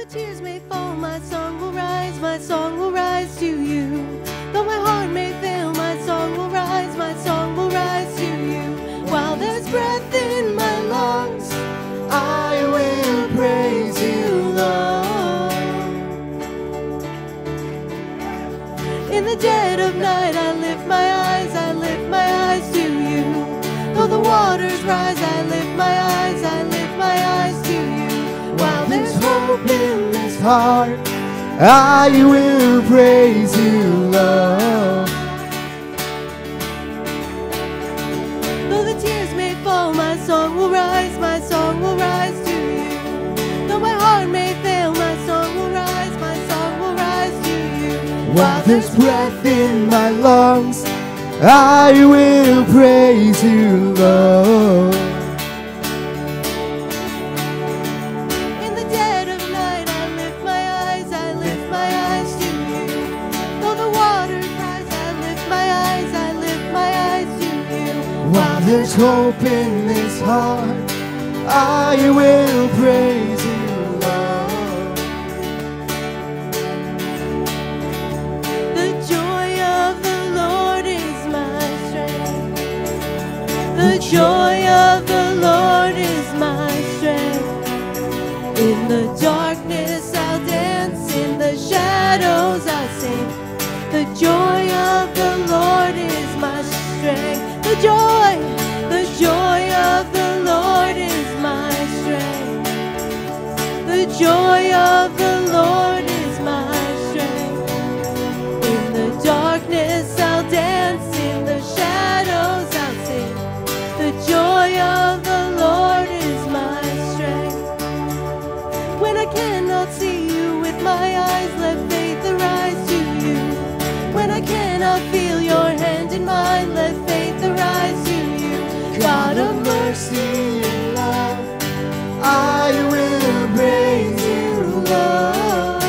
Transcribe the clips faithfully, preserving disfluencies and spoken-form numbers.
tears may fall, my song will rise, my song will rise to you. Though my heart may fail, my song will rise, my song will rise to you. While there's breath in my lungs, I will praise you, Lord. In the dead of night, I lift my eyes, I lift my eyes to you. Though the waters rise, I lift my eyes, I lift my eyes to you. While there's hope in this heart, I will praise you, Lord. Though the tears may fall, my song will rise, my song will rise to you. Though my heart may fail, my song will rise, my song will rise to you. While there's breath in my lungs, I will praise you, Lord. In the dead of night, I lift my eyes, I lift my eyes to you. Though the waters rise, I lift my eyes, I lift my eyes to you. While there's hope in this heart, I will praise you, Lord. The joy of the Lord is my strength. The joy of the Lord is my strength. In the darkness I'll dance, in the shadows I'll sing. The joy of the Lord is my strength. The joy, the joy of the Lord is my strength. The joy of the Lord is my strength. In the darkness I'll dance, in the shadows I'll sing. The joy of the Lord is my strength. When I cannot see you with my eyes, let faith arise to you. When I cannot feel your hand in mine, let faith arise to you. God of mercy and love, I will praise you, Lord.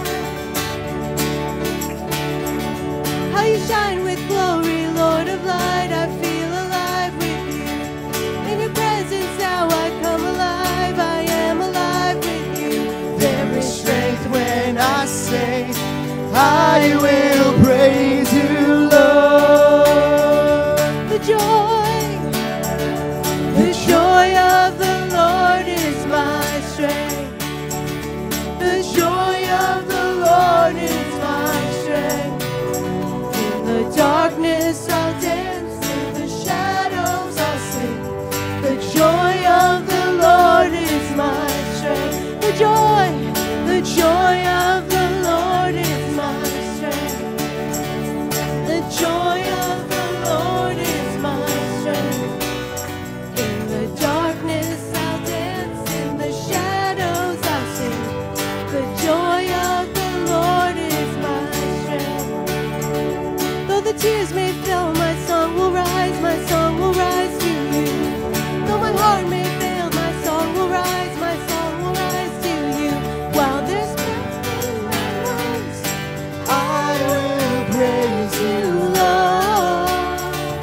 How you shine with glory, Lord of light, I feel alive with you. In your presence now I come alive, I am alive with you. There is strength when I say, I will praise you, Lord. The joy, the joy of the Lord is my strength. The joy of the Lord is my strength. In the darkness I'll dance, in the shadows I'll sing. The joy of the Lord is my strength. The joy, the joy of the Lord is my strength. The joy of the Lord is my strength. In the darkness I'll dance, in the shadows I'll sing. The joy of the Lord is my strength. Though the tears may flow, my song will rise, my song will rise to you. Though my heart may fail, my song will rise, my song will rise to you. While there's breath in my lungs, I will praise you, Lord.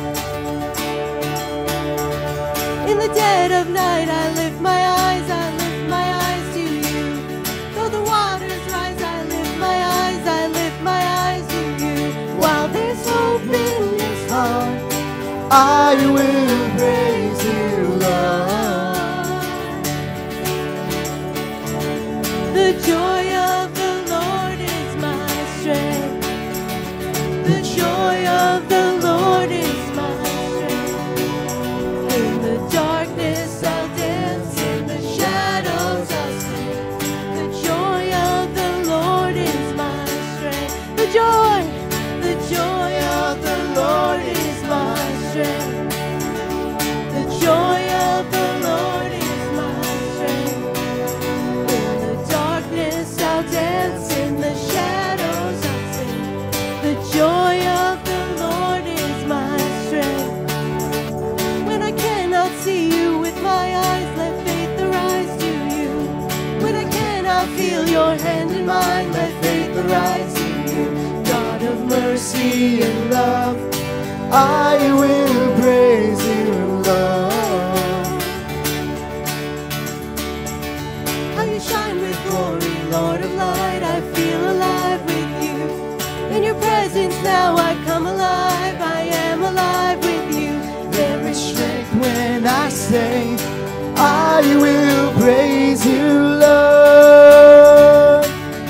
In the dead of night, I lift my eyes, I lift my eyes to you. Though the waters rise, I lift my eyes, I lift my eyes to you. While there's hope in this heart, I will praise you, Lord. The joy of the Lord is my strength. The joy of the Lord is my strength. In the darkness I'll dance, in the shadows I'll sing. The joy of the Lord is my strength. The joy, the joy of the Lord is my strength. The joy of the Lord is my strength. In the darkness I'll dance, in the shadows I'll sing. The joy of the Lord is my strength. When I cannot see you with my eyes, let faith arise to you. When I cannot feel your hand in mine, let faith arise to you. God of mercy and love, I will praise you, Lord. How you shine with glory, Lord presence now I come alive. I am alive with you. There is strength when I sing. I will praise you, Lord.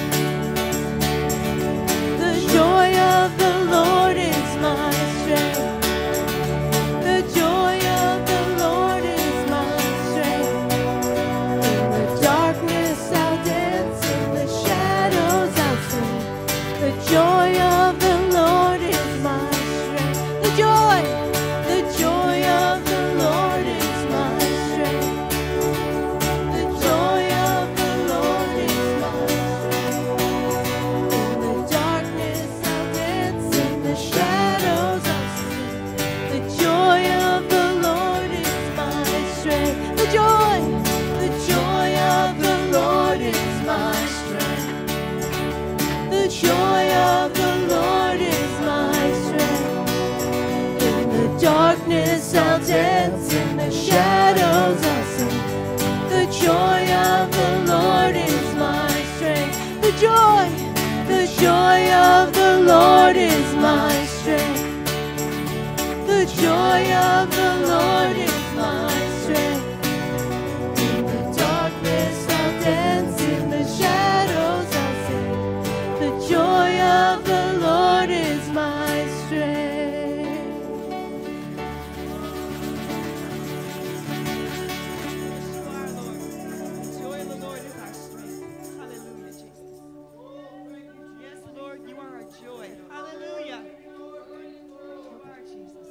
The joy of the Lord is my strength. The joy of the Lord is my strength. In the darkness I'll dance, in the shadows I'll sing. The joy of the Lord is my strength. The joy, the joy of the Lord is my strength. The joy of the Lord is my strength. In the darkness I'll dance, in the shadows I'll sing. The joy of the Lord is my strength. The joy, the joy of the Lord is my strength. The joy of the Lord is my strength. In the darkness I'll dance, in the shadows I'll sing. The joy of the Lord is my strength. The joy, the joy of the Lord is my strength. The joy of the Lord is my strength. In the darkness I'll dance, in the shadows I'll sing. The joy of the Lord is my strength. You are, Lord. The joy of the Lord is our strength. Hallelujah, Jesus. Yes, Lord, you are our joy. Hallelujah. You are Jesus.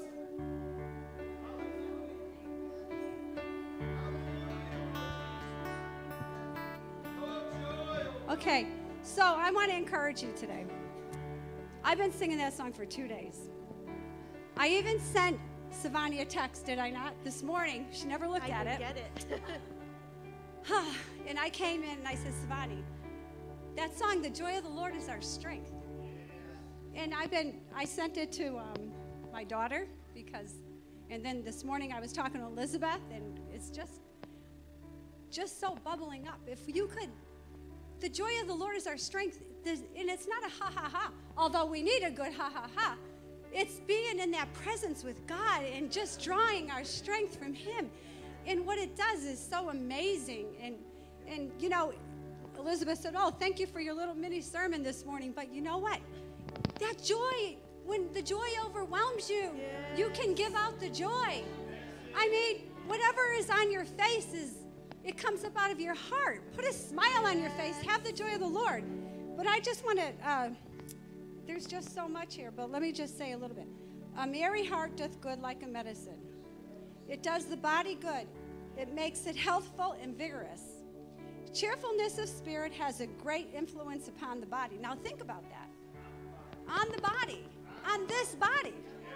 Okay, so I want to encourage you today. I've been singing that song for two days. I even sent Savani a text, did I not? This morning. She never looked I at can it. get it. And I came in and I said, Savani, that song, The Joy of the Lord is Our Strength. And I've been, I sent it to um, my daughter because, and then this morning I was talking to Elizabeth, and it's just, just so bubbling up. If you could, the joy of the Lord is our strength. There's, and it's not a ha ha ha, although we need a good ha ha ha. It's being in that presence with God and just drawing our strength from Him. And what it does is so amazing. And, and you know, Elizabeth said, oh, thank you for your little mini sermon this morning. But you know what? That joy, when the joy overwhelms you, Yes. you can give out the joy. I mean, whatever is on your face is, it comes up out of your heart. Put a smile on your face. Have the joy of the Lord. But I just want to, uh, there's just so much here, but let me just say a little bit. A merry heart doth good like a medicine. It does the body good. It makes it healthful and vigorous. Cheerfulness of spirit has a great influence upon the body. Now think about that. On the body. On this body.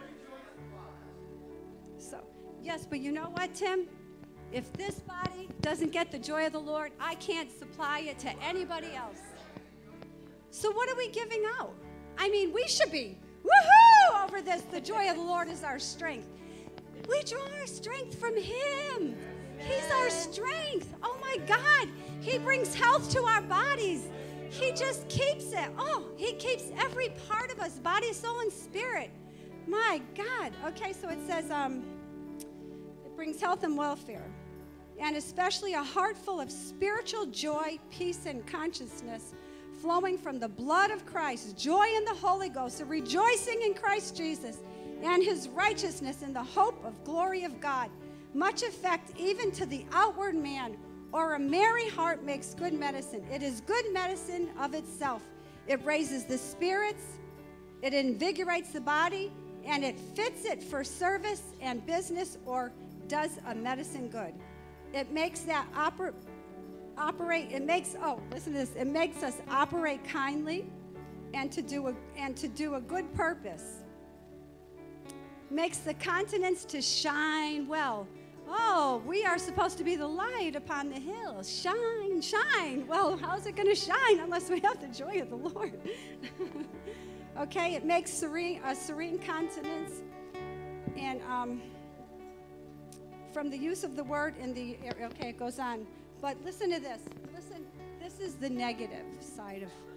So, yes, but you know what, Tim? If this body doesn't get the joy of the Lord, I can't supply it to anybody else. So what are we giving out? I mean, we should be, woohoo, over this. The joy of the Lord is our strength. We draw our strength from Him. He's our strength. Oh, my God. He brings health to our bodies. He just keeps it. Oh, He keeps every part of us, body, soul, and spirit. My God. Okay, so it says um, it brings health and welfare, and especially a heart full of spiritual joy, peace, and consciousness flowing from the blood of Christ, joy in the Holy Ghost, a rejoicing in Christ Jesus, and His righteousness in the hope of glory of God. Much effect even to the outward man, or a merry heart makes good medicine. It is good medicine of itself. It raises the spirits, it invigorates the body, and it fits it for service and business, or does a medicine good. It makes that oper operate, it makes, oh, listen to this, it makes us operate kindly and to do a, and to do a good purpose. Makes the countenance to shine well. Oh, we are supposed to be the light upon the hills. Shine, shine. Well, how's it going to shine unless we have the joy of the Lord? Okay, it makes serene, a serene countenance. And um, from the use of the word in the, okay, it goes on. But listen to this. Listen, this is the negative side of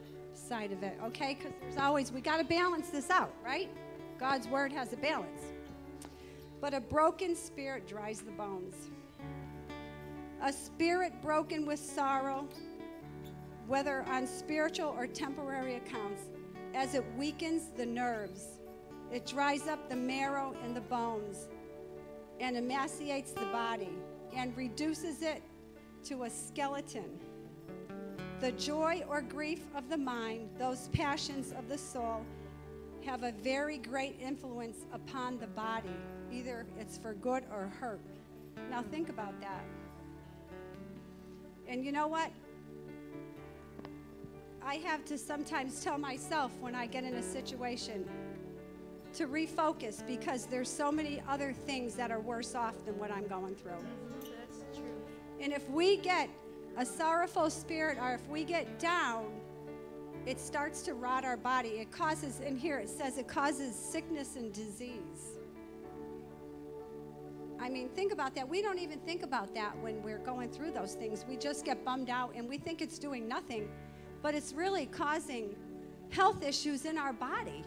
side of it, okay? Because there's always, we got to balance this out, right? God's word has a balance. But a broken spirit dries the bones. A spirit broken with sorrow, whether on spiritual or temporary accounts, as it weakens the nerves, it dries up the marrow and the bones, and emaciates the body, and reduces it to a skeleton. The joy or grief of the mind, those passions of the soul, have a very great influence upon the body. Either it's for good or hurt. Now think about that. And you know what? I have to sometimes tell myself when I get in a situation to refocus, because there's so many other things that are worse off than what I'm going through. That's true. And if we get a sorrowful spirit, or if we get down, it starts to rot our body. It causes, in here it says it causes sickness and disease. I mean, think about that. We don't even think about that when we're going through those things. We just get bummed out and we think it's doing nothing, but it's really causing health issues in our body.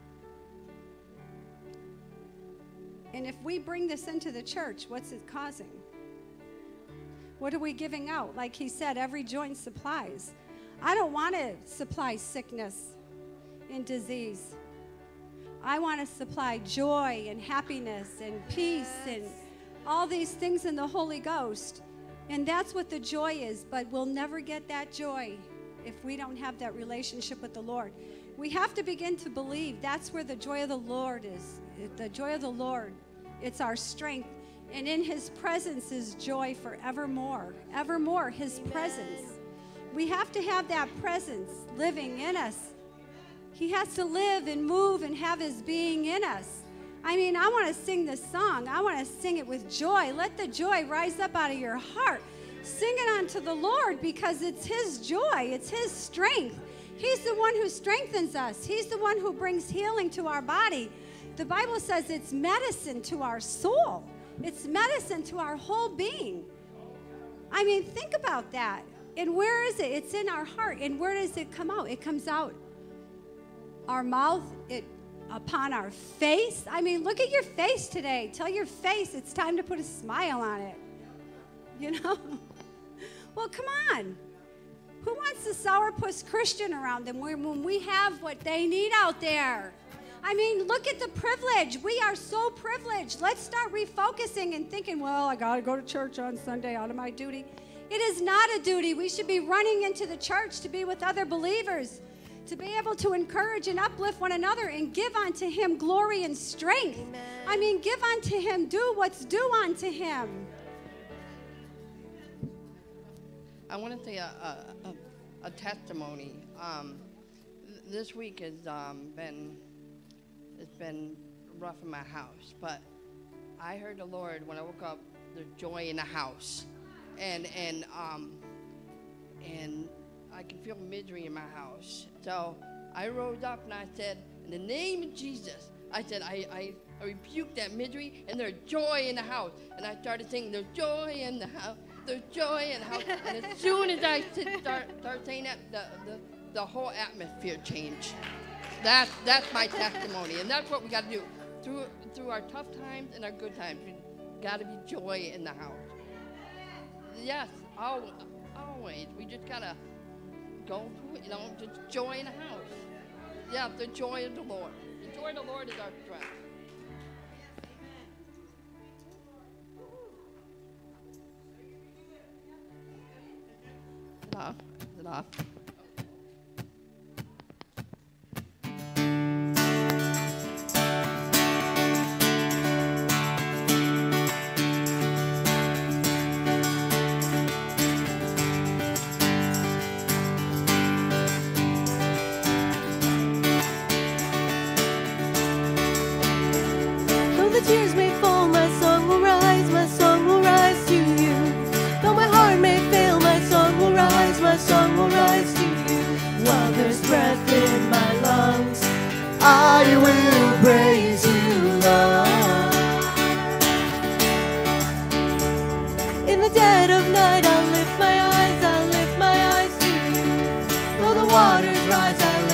And if we bring this into the church, what's it causing? What are we giving out? Like he said, every joint supplies. I don't want to supply sickness and disease. I want to supply joy and happiness and peace and all these things in the Holy Ghost. And that's what the joy is, but we'll never get that joy if we don't have that relationship with the Lord. We have to begin to believe that's where the joy of the Lord is. The joy of the Lord, it's our strength. And in his presence is joy forevermore. Evermore, his Amen. presence. We have to have that presence living in us. He has to live and move and have his being in us. I mean, I want to sing this song. I want to sing it with joy. Let the joy rise up out of your heart. Sing it unto the Lord, because it's his joy. It's his strength. He's the one who strengthens us. He's the one who brings healing to our body. The Bible says it's medicine to our soul. It's medicine to our whole being. I mean, think about that. And where is it? It's in our heart. And where does it come out? It comes out our mouth, it upon our face. I mean, look at your face today. Tell your face it's time to put a smile on it. You know? Well, come on. Who wants a sourpuss Christian around them when we have what they need out there? I mean, look at the privilege. We are so privileged. Let's start refocusing and thinking, well, I got to go to church on Sunday out of my duty. It is not a duty. We should be running into the church to be with other believers, to be able to encourage and uplift one another and give unto him glory and strength. Amen. I mean, give unto him, do what's due unto him. I want to say a, a, a, a testimony. Um, th- this week has um, been it's been rough in my house, but I heard the Lord when I woke up. There's joy in the house, and and um, and I can feel misery in my house. So I rose up and I said, in the name of Jesus, I said I I, I rebuke that misery, and there's joy in the house. And I started singing, there's joy in the house. There's joy in the house. And as soon as I sit, start, start saying that, the, the, the whole atmosphere changed. That's, that's my testimony. And that's what we got to do. Through, through our tough times and our good times, we got to be joy in the house. Yes, always. always. We just got to go through it, you know, just joy in the house. Yeah, the joy of the Lord. The joy of the Lord is our strength. Is it off? Is it off? Though the tears may fall, my song will rise, my song will rise to you. Though my heart may fail, my song will rise, my song will rise to you. While there's breath in my lungs, I will praise you, Lord. in the dead of night, I'll lift my eyes, I'll lift my eyes to you. Though the waters rise, I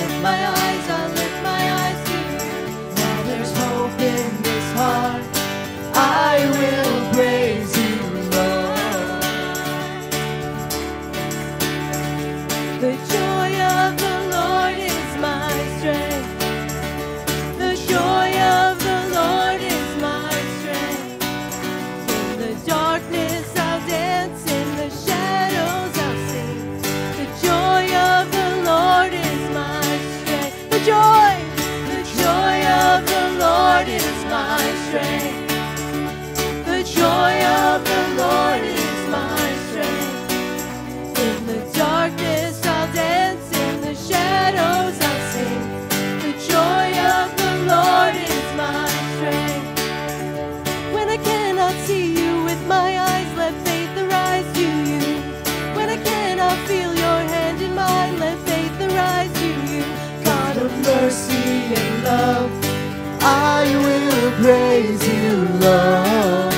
praise you, Lord.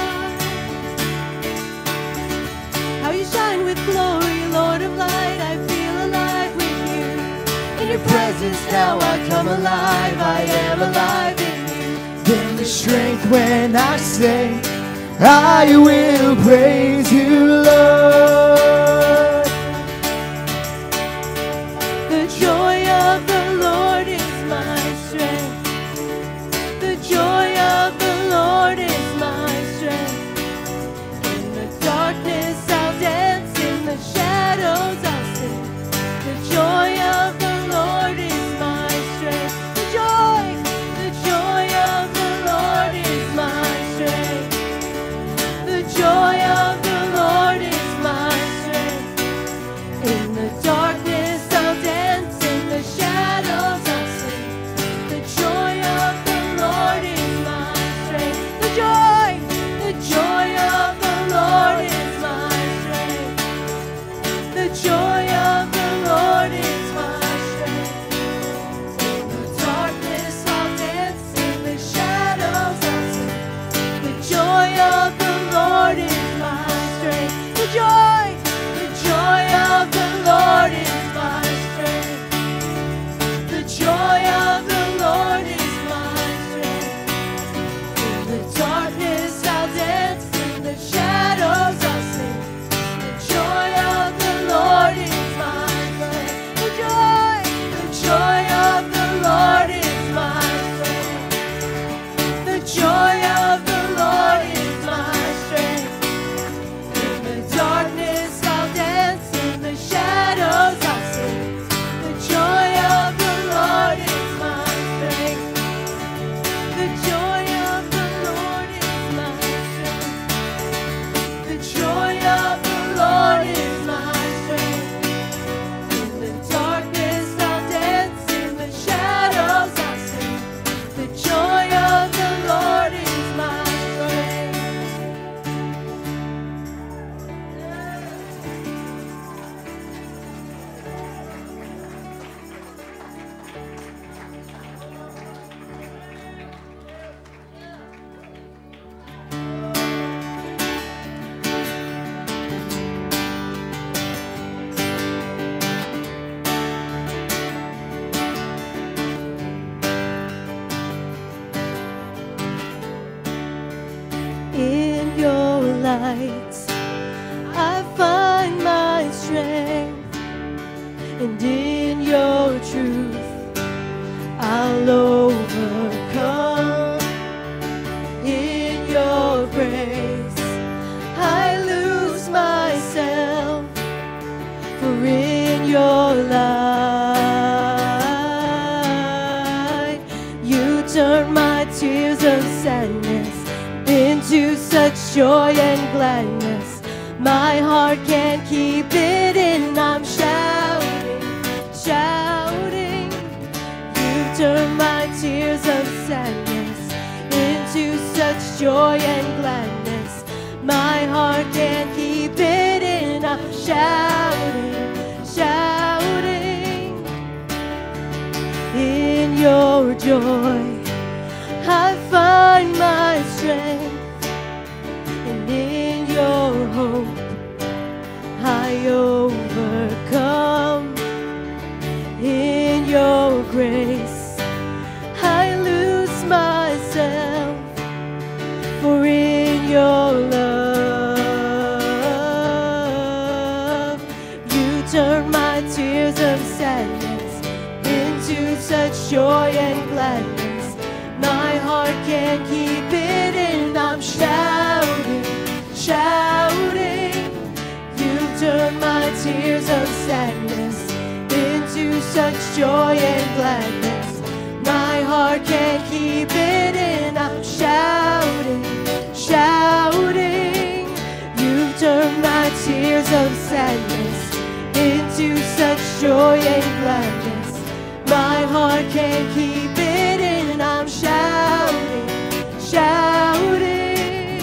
How you shine with glory, Lord of light, I feel alive with you. In your presence now I come alive, I am alive in you. Then the strength when I say, I will praise you, Lord. The joy of the Lord is my strength. The joy of the Lord is my strength. In the darkness I'll dance, in the shadows I'll sing. The joy of the Lord is my strength. The joy, the joy of the Lord is my strength. The joy of the Lord is my strength. In the darkness I'll dance, in the shadows I'll sing. The joy of the Lord is my strength. The joy, the joy of the Lord is my strength. The joy of the Lord is my strength. In the darkness I'll dance, in the shadows I'll sing. The joy of the Lord is my strength. The joy, the joy of the Lord is my strength. The joy of the Lord is my strength. In the darkness I'll dance, in the shadows I'll sing. The joy of the Lord is my strength. The joy, the joy of the Lord is my strength. The joy of the Lord is my strength. In the darkness I'll dance, in the shadows I'll sing. The joy of the Lord is my strength. The joy of the Lord is my strength. The joy of the Lord is my strength. In the darkness I'll dance, in the shadows I'll sing. The joy of the Lord is my strength. In your light, I find my strength, and in your truth, I'll overcome. In your grace, I lose myself, for in your light, you turn my tears of sadness into such joy and gladness. My heart can't keep it in. I'm shouting, shouting. You turn my tears of sadness into such joy and gladness. My heart can't keep it in. I'm shouting, shouting. In your joy, I find my strength, and in your hope I overcome. In your grace I lose myself, for in your love you turn my tears of sadness into such joy and gladness. My heart can't keep it in. I'm shouting, shouting. You turn my tears of sadness into such joy and gladness. My heart can't keep it in. I'm shouting, shouting. You turn my tears of sadness into such joy and gladness. My heart can't keep it in. I'm shouting, shouting.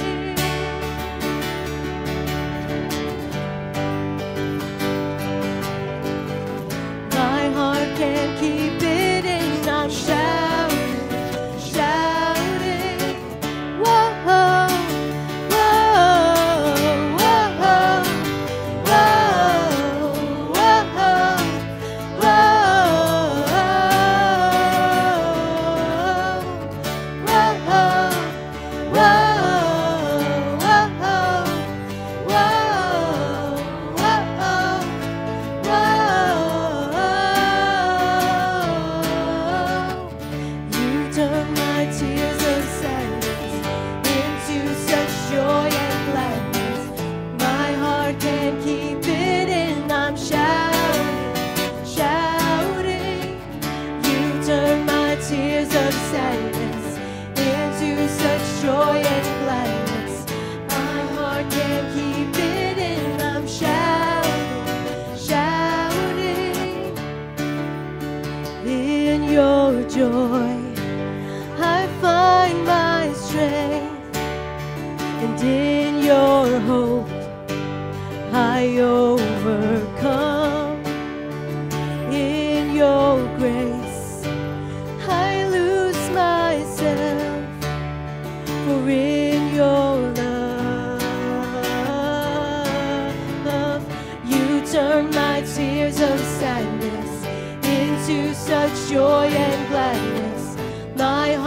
My heart can't keep it in. I'm shouting, shouting.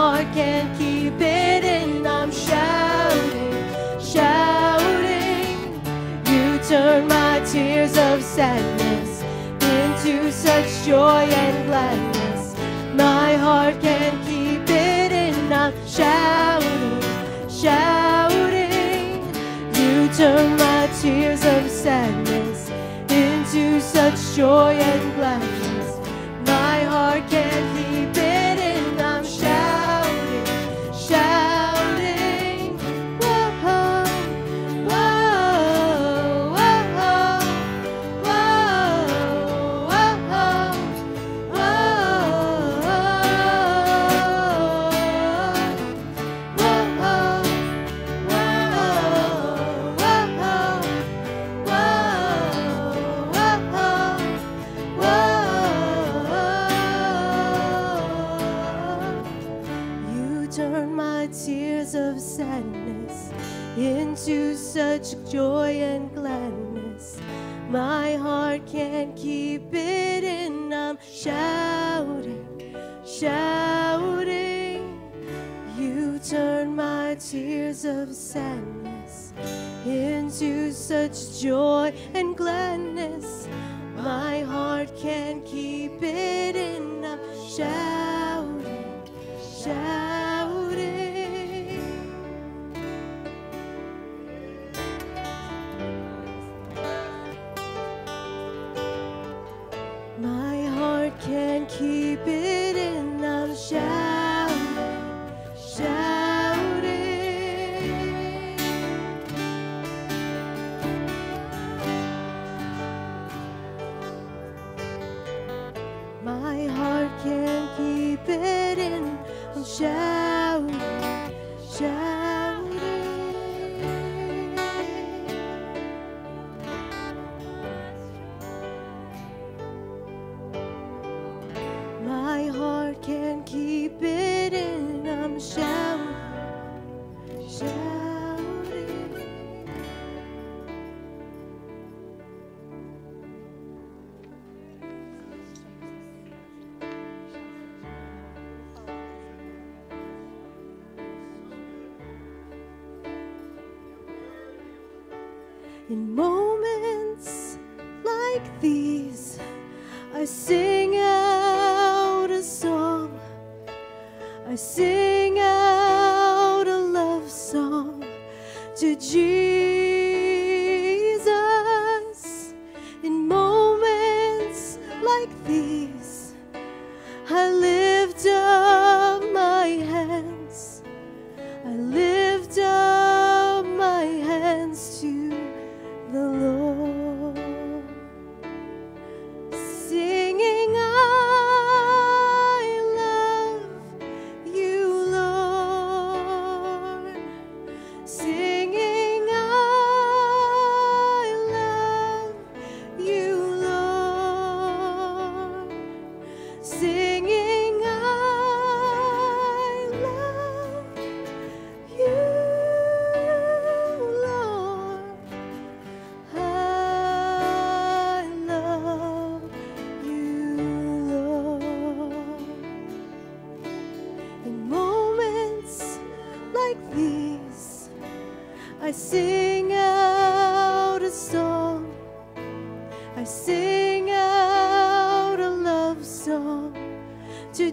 heart can't keep it in. I'm shouting, shouting. You turn my tears of sadness into such joy and gladness. My heart can't keep it in. I'm shouting, shouting. You turn my tears of sadness into such joy and gladness. My heart can't keep it in. I'm shouting, shouting. Whoa, whoa, whoa, whoa, You turn my tears of sadness into such joy and gladness. My heart can't keep it in. I'm shouting, shouting. You turn my tears of sadness into such joy and gladness. My heart can't keep it in. I'm shouting, shouting. My heart can't keep it in. I'm shouting, shouting. My heart can't keep it in. I'm shouting, shouting. My heart can't keep it in. I'm shouting, shouting. In moments like these, I sing out a song. I sing out a love song to Jesus. In moments like these, I lift up my hands. I lift up my hands to the Lord, singing, I love you, Lord, singing, I love you, Lord, singing, I love you, Lord. I love you, Lord. In moments like these, I sing out a song. I sing out a love song to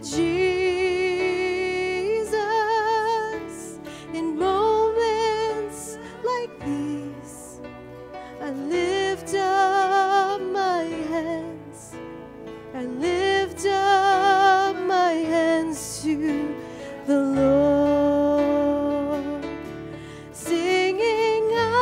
Jesus. In moments like these, I lift up my hands. I lift up my hands to the Lord, singing, I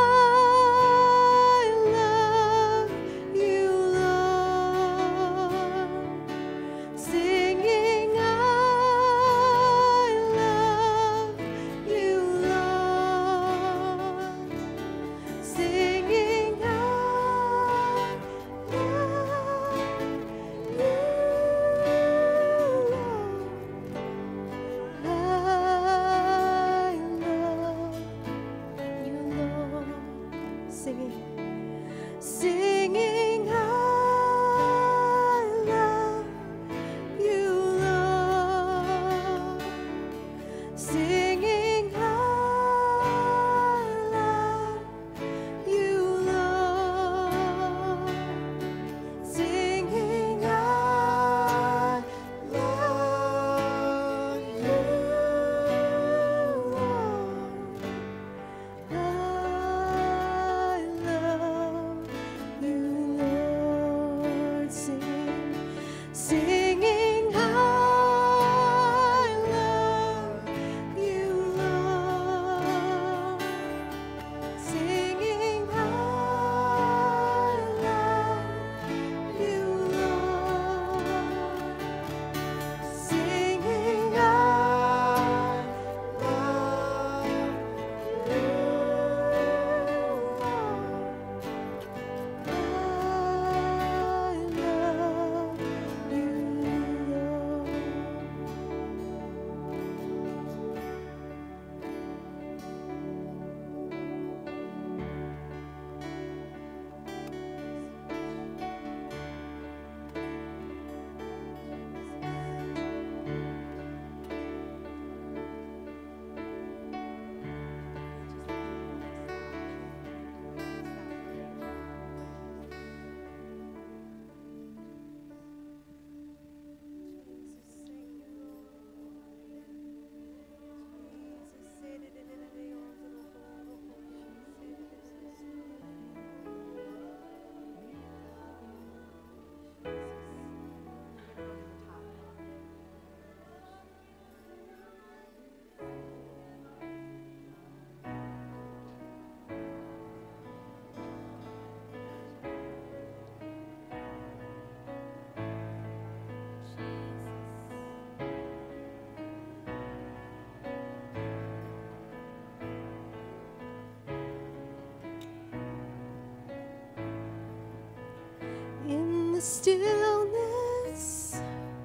the stillness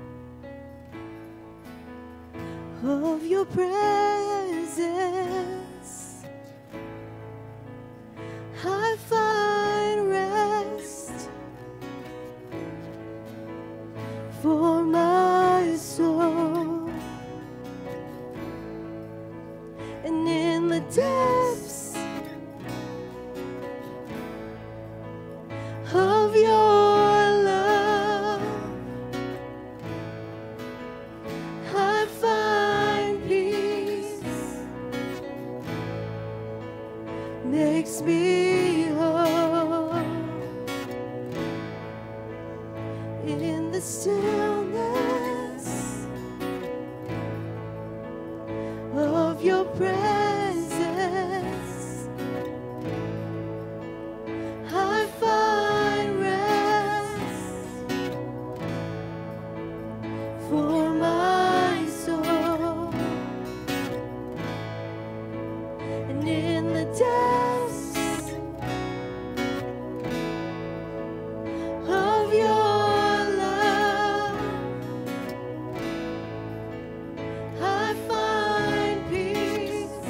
of your presence, I find rest for my soul. And in the depths of your love, I find peace, makes me whole. In the stillness of your presence, I find rest for my soul. And in the depths of your love, I find peace,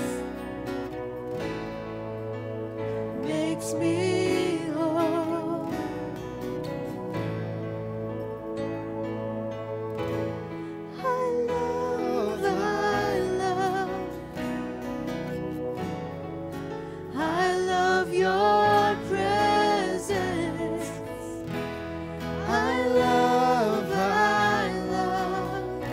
makes me whole. I love, I love, I love your presence. I love, I love,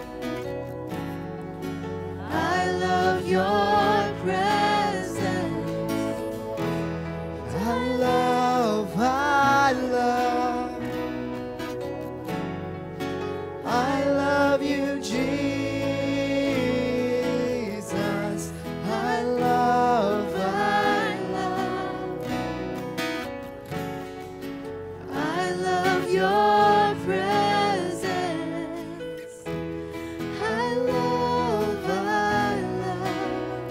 I love your presence. I love, I love, I love you, Jesus. I love, I love, I love your presence. I love, I love,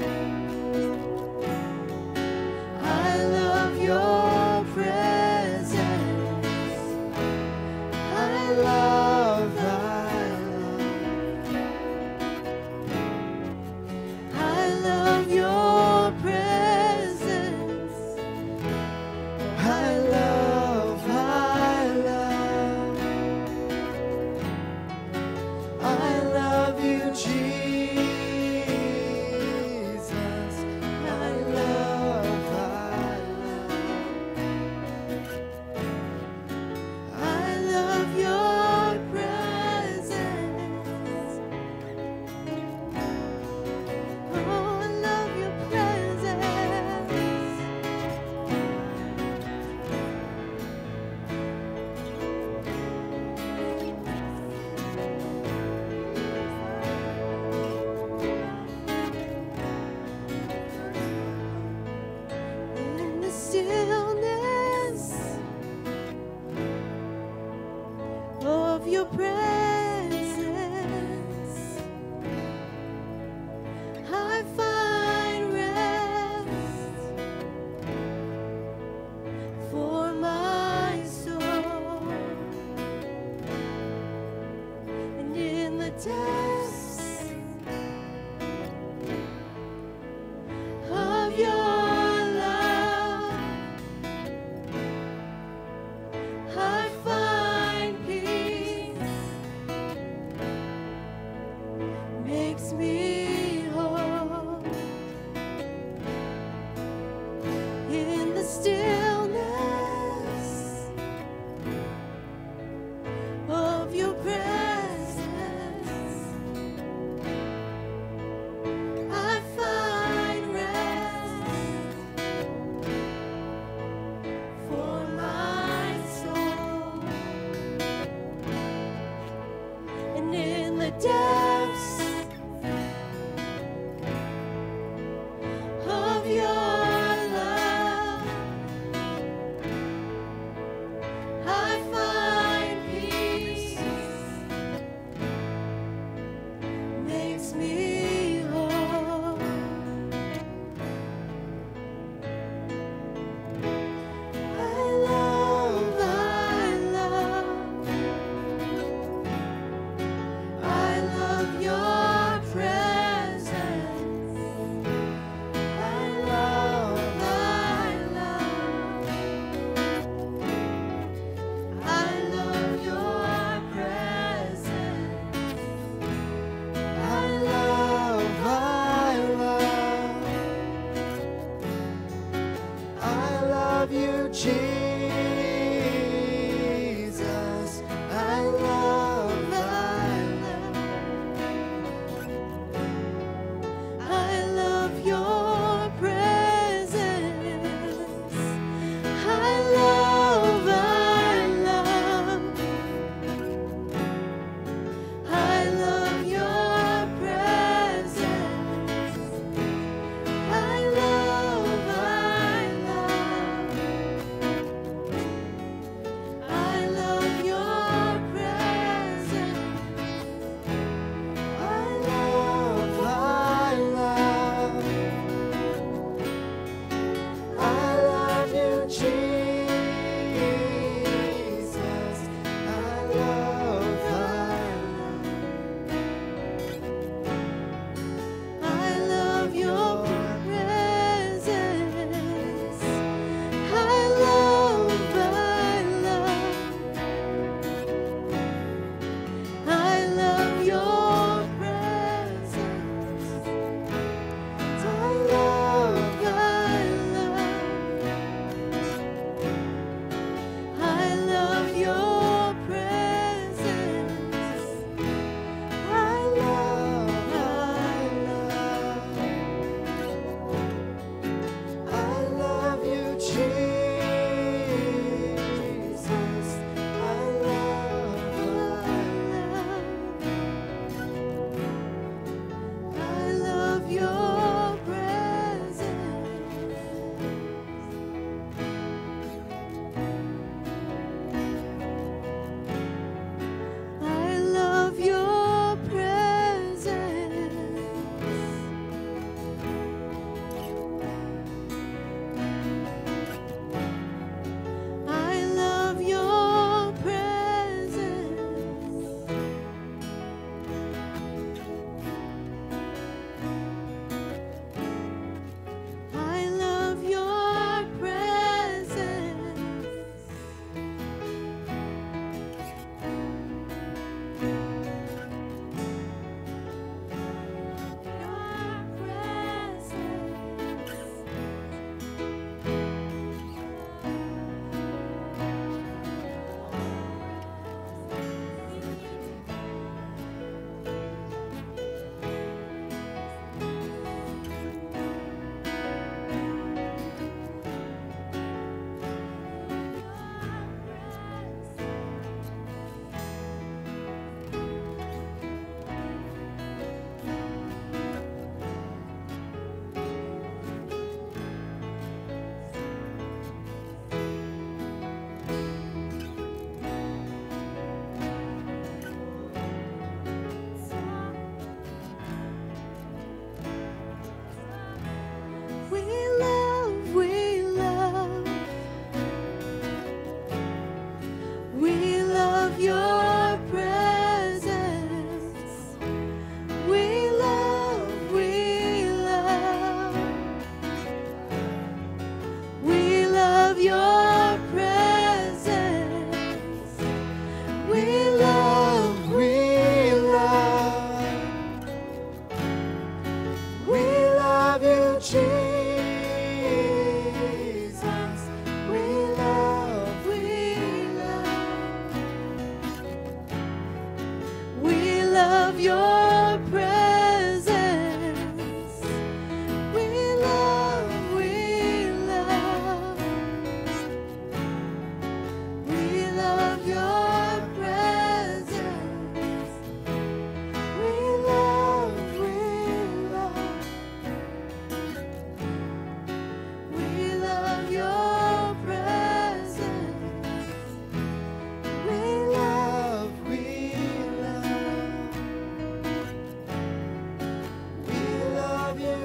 Jesus. We love, we love. We love your presence. We love, we love. We love your presence. We love, we love. We love your presence. We love, we love. We love you,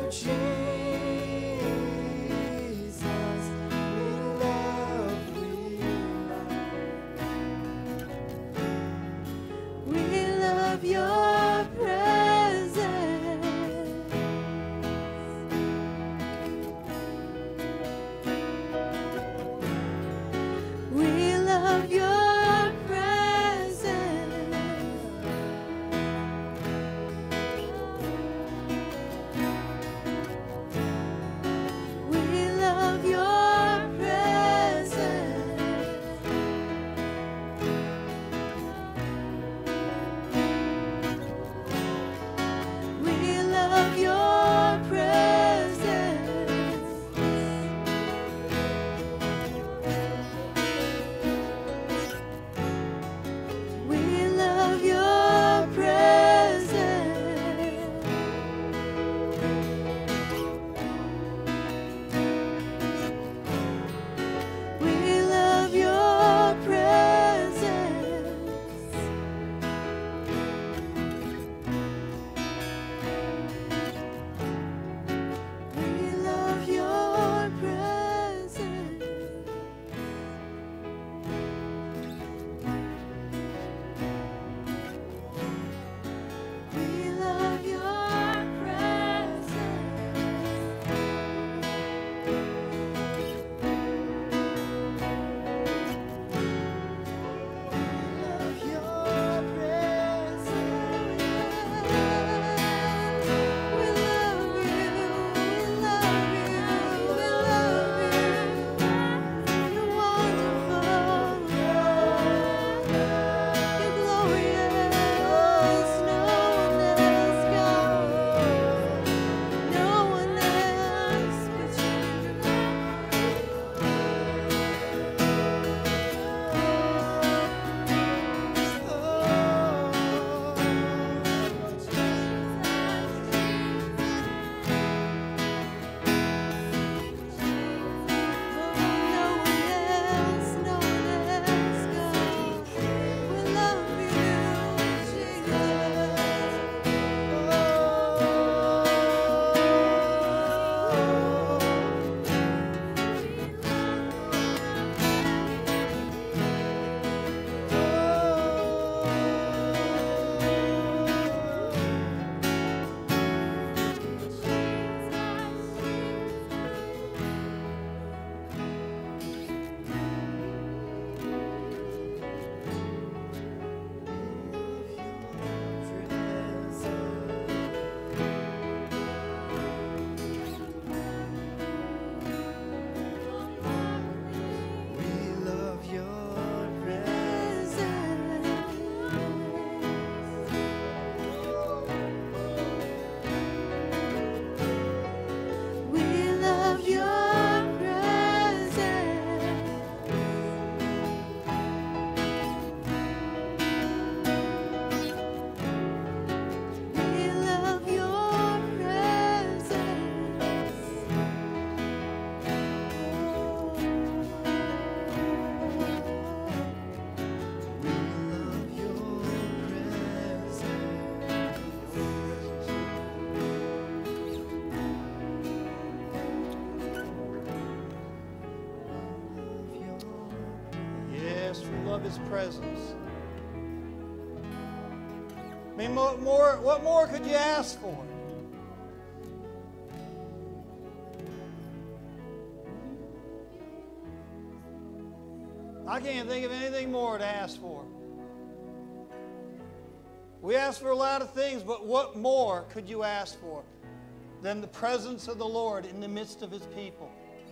Jesus. We love, we love. We love your presence. We love your presence. We love your presence. We love your presence. We love your presence. We love your presence. We love your presence. We love your presence. Love your presence. We love you, we love you, we love you. You're wonderful, you're glorious. No one else, God, no one else but no one else, no one else, God. We love you, Jesus. We love your We love your presence. We love your Yes, we love His presence. I mean, what more, what more could you ask for? I can't think of anything more to ask for. We ask for a lot of things, but what more could you ask for? than the presence of the Lord in the midst of his people.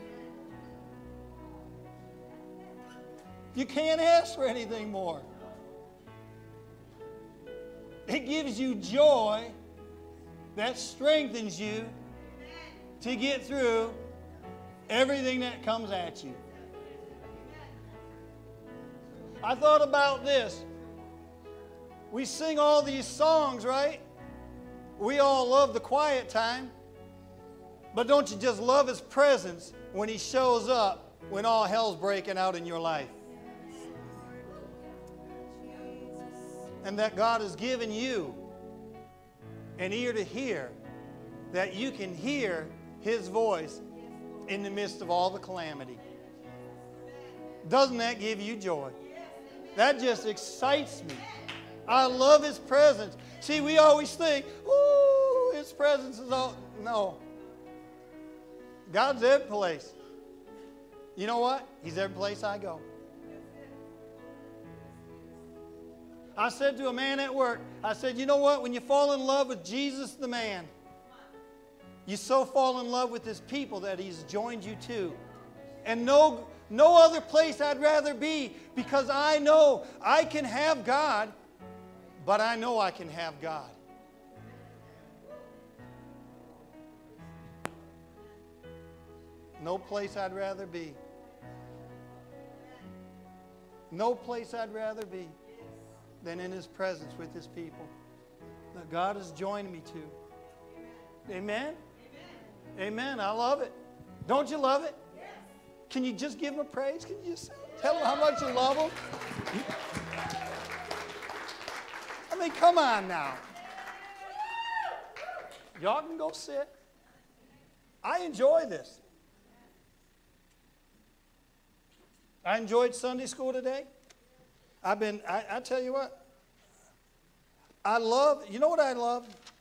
You can't ask for anything more. It gives you joy that strengthens you to get through everything that comes at you. I thought about this. We sing all these songs, right? We all love the quiet time. But don't you just love his presence when he shows up when all hell's breaking out in your life? And that God has given you an ear to hear, that you can hear his voice in the midst of all the calamity. Doesn't that give you joy? That just excites me. I love his presence. See, we always think, ooh, his presence is all. No. God's every place. You know what? He's every place I go. I said to a man at work, I said, you know what? When you fall in love with Jesus the man, you so fall in love with his people that he's joined you to. And no, no other place I'd rather be, because I know I can have God, but I know I can have God. No place I'd rather be. No place I'd rather be than in his presence with his people that God has joined me to. Amen? Amen. Amen. I love it. Don't you love it? Yes. Can you just give him a praise? Can you just tell him how much you love him? I mean, come on now. Y'all can go sit. I enjoy this. I enjoyed Sunday school today. I've been, I, I tell you what, I love, you know what I love?